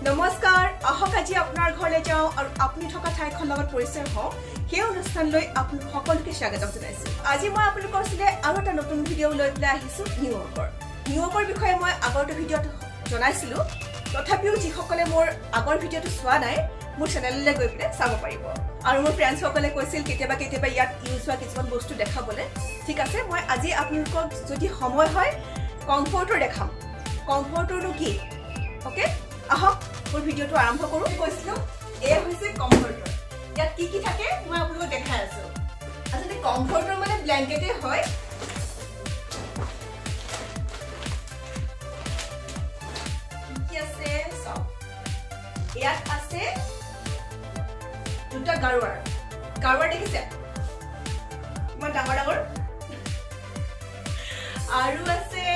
নমস্কাৰ আহক আজি আপোনাৰ ঘৰলৈ যাওঁ আৰু আপুনি থকা ঠাইখন লগত পৰিচয় হওঁ সেই অনুষ্ঠানলৈ আপোনালোক সকলোকে স্বাগতম জনাইছো আজি মই আপোনালোকৰ সৈতে আৰু এটা নতুন ভিডিঅ লৈ পেলাই আহিছো নিউয়ৰ্কৰ বিষয়ে মই আগৰ ভিডিঅ'ত জনাইছিলো তথাপিও যিসকলে মোৰ আগৰ ভিডিঅ'টো চোৱা নাই মোৰ চেনেললৈ গৈ পেলাই চাব পাৰিব আৰু মোৰ ফ্ৰেণ্ডছ সকলে কৈছিল কেতিয়াবা ইয়াত ইউজ হোৱা কিছুমান বস্তু দেখাবলৈ ঠিক আছে মই আজি আপোনালোকক যদি সময় হয় কমফৰ্টৰ দেখাম কমফৰ্টৰটো কি ওকে আহক মোৰ ভিডিঅ'টো আৰম্ভ কৰো কৈছিলো এই হৈছে কমফৰ্টৰ ইয়াত কি থাকে মই আপোনালোকক দেখাই আছো আসলে কমফৰ্টৰ মানে ব্ল্যাঙ্কেটে হয় কি আছে সব ইয়াত আছে দুটা গাৰুৱাৰ দেখিছে মই ডাঙৰ আৰু আছে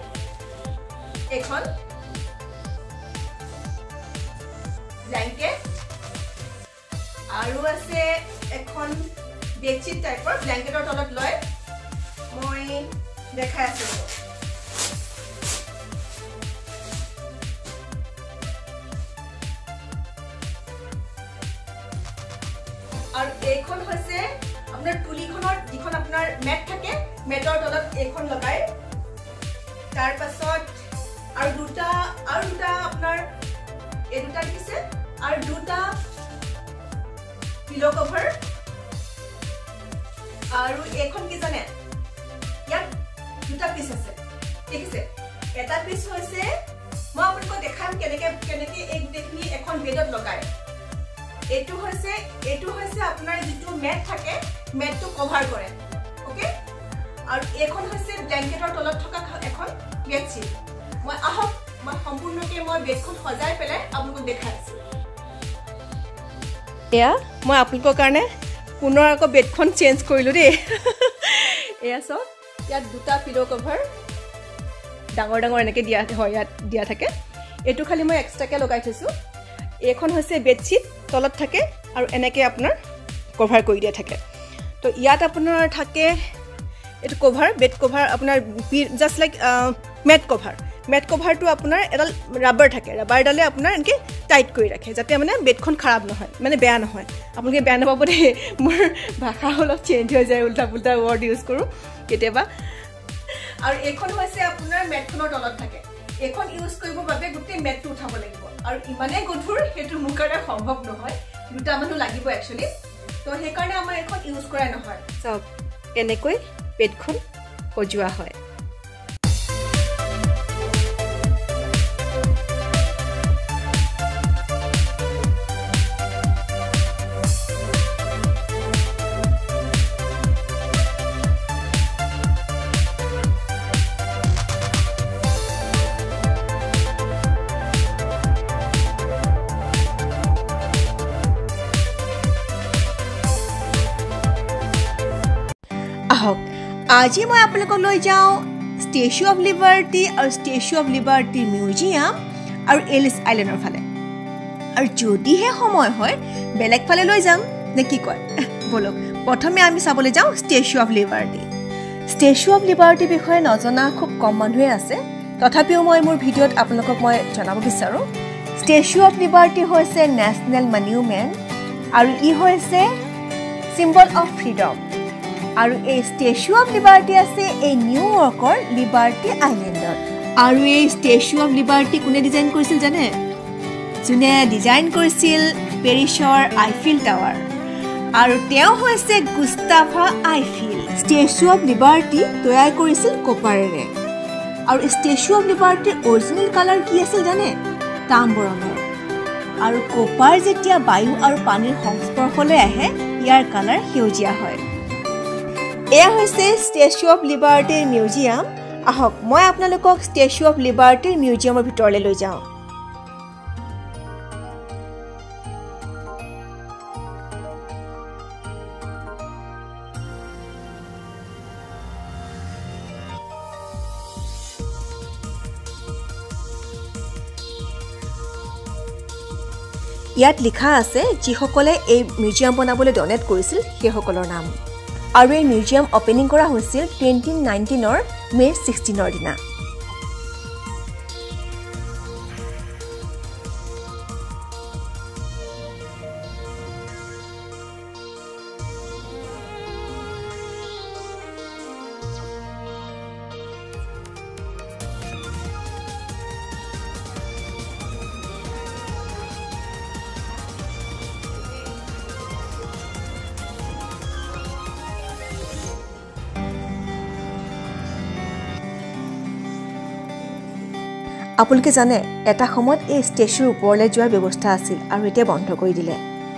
এখন ব্ল্যাঙ্কেট আৰু আছে এখন বেডশিট টাইপৰ ব্ল্যাঙ্কেটৰ তলত লয় মই দেখাই আছো আৰু এইখন হৈছে আপোনাৰ তুলিখনৰ যিখন আপোনাৰ মেট থাকে মেটৰ তলত এইখন লগাই তাৰ পাছত আৰু দুটা আপোনাৰ এই দুটা দিছে আৰু দুটা পিলো কভাৰ আৰু এখন কি জানে ইয়াত দুটা পিস আছে দেখিছে এটা পিস হৈছে মই আপোনাক দেখাম কেনেকে এই দেখনি এখন বেডত লগায় এটো হৈছে আপোনাৰ যেটো মেট থাকে মেটটো কভাৰ কৰে ওকে আৰু এখন হৈছে ব্ল্যাঙ্কেটৰ তলত থকা এখন বেডশিট মই সম্পূৰ্ণকে মই বেডখন সজাই পেলাই আপোনাক দেখাই আছো এয়া মই আপোনালোকৰ কাৰণে পুনৰ আকৌ বেডখন চেঞ্জ কৰিলো দেই এয়া সব ইয়াত দুটা পিলো কভাৰ ডাঙৰ এনেকে দিয়া হয় ইয়াত দিয়া থাকে এটো খালি মই এক্সট্ৰাকে লগাই থৈছো এখন হৈছে বেডশিট তলত থাকে আৰু এনেকে আপোনাৰ কভাৰ কৰি দিয়া থাকে তো ইয়াত আপোনাৰ থাকে এটো কভাৰ বেড কভাৰ আপোনাৰ জাস্ট লাইক মেট কভাৰটো আপোনাৰ এডাল ৰাবাৰ থাকে ৰাবাৰডালে আপোনাৰ এনেকে টাইট কৰি ৰাখে যাতে মানে বেডখন খৰাব নহয় মানে বেয়া নহয় আপোনালোকে বেয়া নাপাব দেই মোৰ ভাষা অলপ চেঞ্জ হৈ যায় উল্টা পুল্টা ৱৰ্ড ইউজ কৰোঁ কেতিয়াবা আৰু এখন হৈছে আপোনাৰ মেটখনৰ তলত থাকে এখন ইউজ কৰিবৰ বাবে গোটেই মেটটো উঠাব লাগিব আৰু ইমানে গধুৰ হেতু মোৰ কাৰণে সম্ভৱ নহয় দুটা মানুহ লাগিব একচুয়ালি তো সেই কাৰণে আমাৰ এখন ইউজ কৰা নহয় সব এনেকৈ বেডখন সজোৱা হয় আজি মই আপোনালোকক লৈ যাওঁ ষ্টেচু অফ লিবাৰ্টি আৰু ষ্টেচু অফ লিবাৰ্টি মিউজিয়াম আৰু এলিছ আইলেণ্ডৰ ফালে আৰু যদিহে সময় হয় বেলেগ ফালে লৈ যাম নে কি কয় বলক প্ৰথমে আমি চাবলৈ যাওঁ ষ্টেচু অফ লিবাৰ্টি বিষয়ে নজনা খুব কম মানুহে আছে তথাপিও মই মোৰ ভিডিঅ'ত আপোনালোকক মই জনাব বিচাৰোঁ ষ্টেচু অফ লিবাৰ্টি হৈছে নেশ্যনেল মনিউমেণ্ট আৰু ই হৈছে চিম্বল অফ ফ্ৰীডম আৰু এই ষ্টেচু অফ লিবাৰ্টি আছে এই নিউয়ৰ্কৰ লিবাৰ্টি আইলেণ্ডত আৰু এই ষ্টেচু অফ লিবাৰ্টি কোনে ডিজাইন কৰিছিল জানে যোনে ডিজাইন কৰিছিল পেৰিছৰ আইফিল টাৱাৰ আৰু তেওঁ হৈছে Gustave Eiffel statue of liberty তৈয়াৰ কৰিছিল কপাৰেৰে আৰু ষ্টেচু অফ লিবাৰ্টিৰ অৰিজিনেল কালাৰ কি আছিল জানে তাম্ৰ ৰঙৰ আৰু কপাৰ যেতিয়া বায়ু আৰু পানীৰ সংস্পৰ্শলৈ আহে ইয়াৰ কালাৰ সেউজীয়া হয় এয়া হৈছে ষ্টেচু অফ লিবাৰ্টিৰ মিউজিয়াম আহক মই আপোনালোকক ষ্টেচু অফ লিবাৰ্টিৰ মিউজিয়ামৰ ভিতৰলৈ লৈ যাওঁ ইয়াত লিখা আছে যিসকলে এই মিউজিয়াম বনাবলৈ ডনেট কৰিছিল সেইসকলৰ নাম আৰু এই মিউজিয়াম ওপেনিং কৰা হৈছিল 2019 মে 16 দিনা আপোনালোকে জানে এটা সময়ত এই ষ্টেচুৰ ওপৰলৈ যোৱাৰ ব্যৱস্থা আছিল আৰু এতিয়া বন্ধ কৰি দিলে।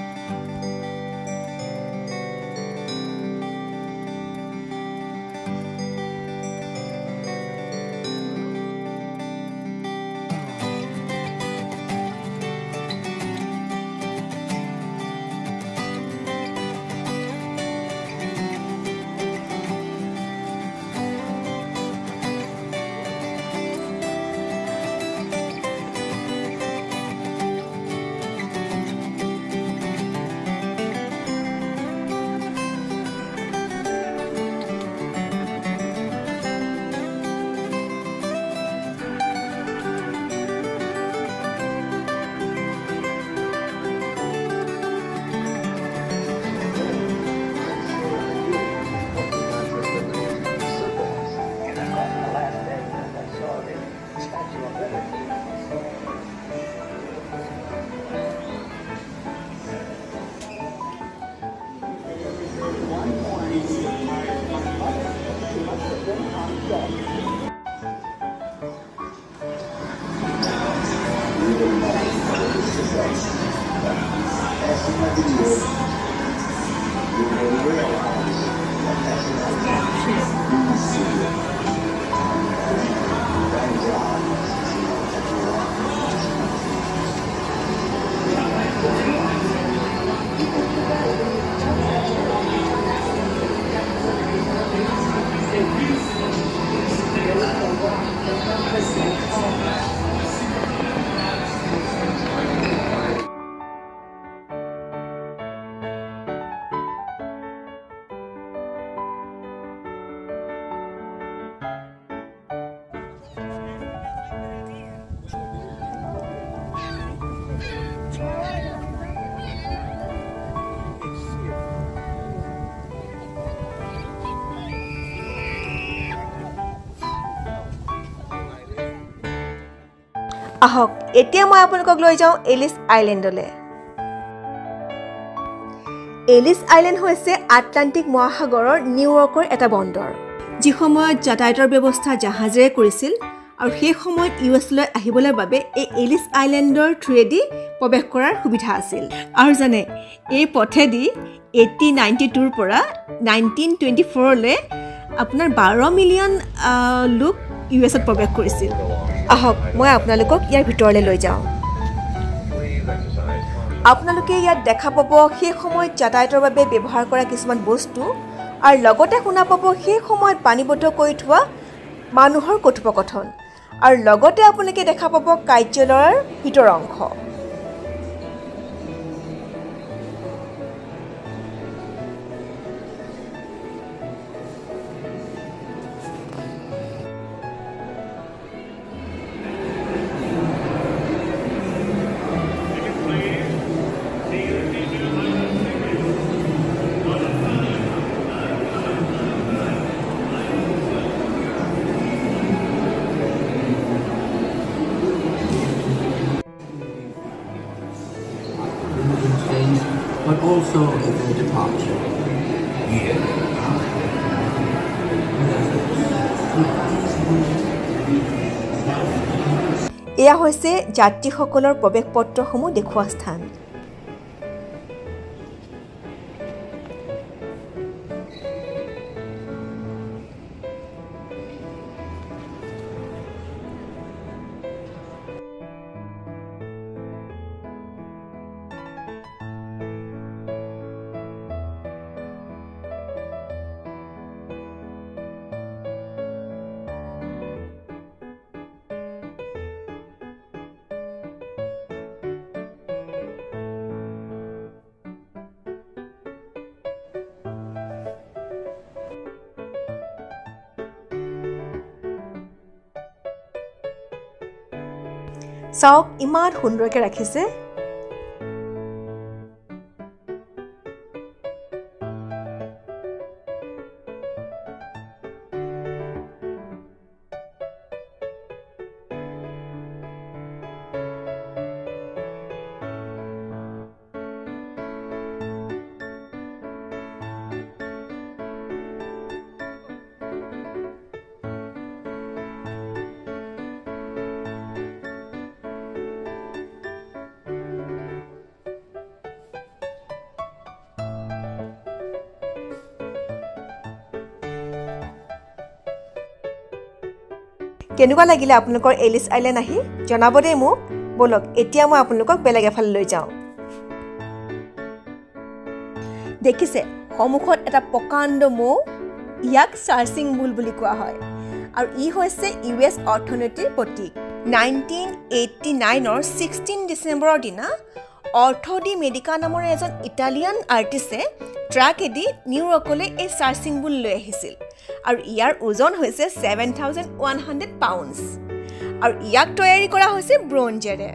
আহক এতিয়া মই আপোনালোকক লৈ যাওঁ এলিছ আইলেণ্ডলৈ। এলিছ আইলেণ্ড হৈছে আটলাণ্টিক মহাসাগৰৰ নিউয়ৰ্কৰ এটা বন্দৰ, যি সময়ত যাতায়াতৰ ব্যৱস্থা জাহাজেৰে কৰিছিল আৰু সেই সময়ত ইউএছলৈ আহিবলৈ বাবে এই এলিছ আইলেণ্ডৰ থ্ৰুৱেদি প্ৰৱেশ কৰাৰ সুবিধা আছিল। আৰু জানে এই পথেদি 1892ৰ পৰা 1924লৈ আপোনাৰ 12 মিলিয়ন লোক ইউএছত প্ৰৱেশ কৰিছিল। আহক মই আপোনালোকক ইয়াৰ ভিতৰলৈ লৈ যাওঁ। আপোনালোকে ইয়াত দেখা পাব সেই সময়ত যাতায়াতৰ বাবে ব্যৱহাৰ কৰা কিছুমান বস্তু আৰু লগতে শুনা পাব সেই সময়ত পানীবদ্ধ কৰি থোৱা মানুহৰ কথোপকথন আৰু লগতে আপোনালোকে দেখা পাব কাৰ্যালয়ৰ ভিতৰ অংশ। But also a departure. এয়া হৈছে যাত্ৰীসকলৰ প্ৰৱেশ পত্ৰসমূহ দেখুওৱা স্থান। চাওক ইমান সুন্দৰকৈ ৰাখিছে। কেনেকুৱা লাগিলে আপোনালোকৰ এলিছ আইলেণ্ড আহি জনাব দেই মোক বলক এতিয়া মই আপোনালোকক বেলেগ এফালে লৈ যাওঁ দেখিছে সন্মুখত এটা প্ৰকাণ্ড মৌ ইয়াক চাৰ্চিং বুল বুলি কোৱা হয় আৰু ই হৈছে ইউএছ অৰ্থনীতিৰ প্ৰতীক 1989 16 ডিচেম্বৰৰ দিনা অৰ্থ ডি মেডিকা নামৰ এজন ইটালিয়ান আৰ্টিষ্টে ট্ৰাকেদি নিউয়ৰ্কলৈ এই চাৰ্চিং বুল লৈ আহিছিল আৰু ইয়াৰ ওজন হৈছে 7100 পাউণ্ডছ আৰু ইয়াক তৈয়াৰী কৰা হৈছে ব্ৰঞ্জেৰে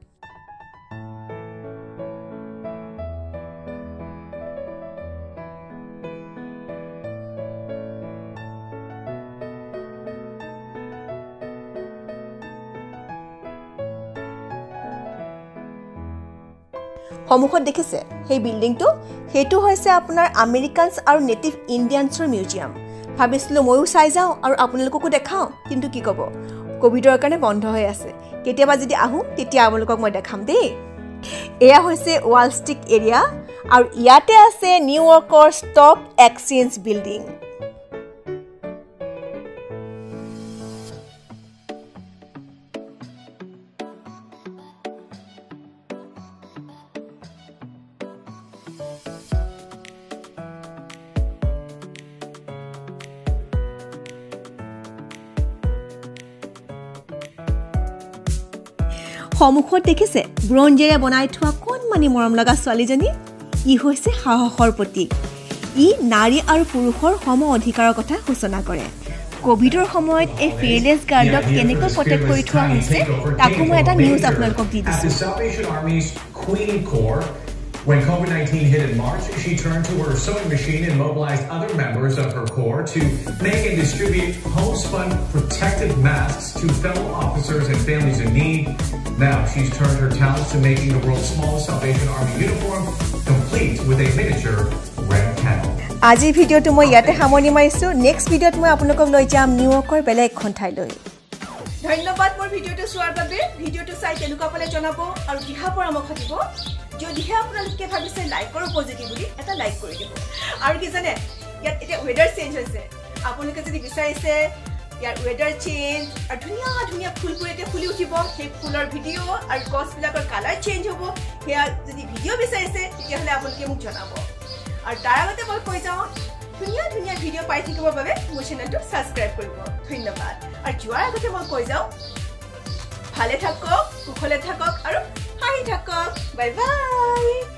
সন্মুখত দেখিছে সেই বিল্ডিংটো সেইটো হৈছে আপোনাৰ আমেৰিকানছ আৰু নেটিভ ইণ্ডিয়ানছৰ মিউজিয়াম ভাবিছিলোঁ ময়ো চাই যাওঁ আৰু আপোনালোককো দেখাওঁ কিন্তু কি ক'ব কোভিডৰ কাৰণে বন্ধ হৈ আছে কেতিয়াবা যদি আহোঁ তেতিয়া আপোনালোকক মই দেখাম দেই এয়া হৈছে ৱাল ষ্ট্ৰীট এৰিয়া আৰু ইয়াতে আছে নিউয়ৰ্কৰ ষ্টক এক্সচেঞ্জ বিল্ডিং সন্মুখত দেখিছে ব্ৰঞ্জেৰে বনাই থোৱা কণমানি মৰম লগা ছোৱালীজনী ই হৈছে সাহসৰ প্ৰতীক ই নাৰী আৰু পুৰুষৰ সম অধিকাৰৰ কথা সূচনা কৰে কোভিডৰ সময়ত এই ফিয়াৰলেছ গাৰ্ডক কেনেকৈ প্ৰটেক্ট কৰি থোৱা হৈছে তাকো মই এটা নিউজ আপোনালোকক দি দিছোঁ When COVID-19 hit in March, she turned to her sewing machine and mobilized other members of her corps to make and distribute homespun protective masks to fellow officers and families in need. Now she's turned her talents to making the world's smallest Salvation Army uniform, complete with a miniature red camel. আজি ভিডিওটো মই ইয়াতে সামৰণি মাৰিছোঁ next ভিডিওত মই আপোনালোকক লৈ যাম নিউয়ৰ্কৰ বেলেগ এখন ঠাইলৈ ধন্যবাদ মোৰ ভিডিওটো চোৱাৰ বাবে ভিডিওটো চাই কেনেকুৱা পালে জনাব আৰু দিহা পৰামৰ্শ দিব যদিহে আপোনালোকে ভাবিছে লাইকৰ উপযোগী বুলি এটা লাইক কৰি দিব আৰু কি জানে ইয়াত এতিয়া ৱেডাৰ চেঞ্জ হৈছে আপোনালোকে যদি বিচাৰিছে ইয়াৰ ৱেডাৰ চেঞ্জ আৰু ধুনীয়া ধুনীয়া ফুলবোৰ এতিয়া ফুলি উঠিব সেই ফুলৰ ভিডিঅ' আৰু গছবিলাকৰ কালাৰ চেঞ্জ হ'ব সেয়া যদি ভিডিঅ' বিচাৰিছে তেতিয়াহ'লে আপোনালোকে মোক জনাব আৰু তাৰ আগতে মই কৈ যাওঁ ধুনীয়া ধুনীয়া ভিডিঅ' পাই থাকিবৰ বাবে মোৰ চেনেলটো ছাবস্ক্ৰাইব কৰিব ধন্যবাদ আৰু যোৱাৰ আগতে মই কৈ যাওঁ ভালে থাকক কুশলে থাকক আৰু হাঁহি থাকক বাই বাই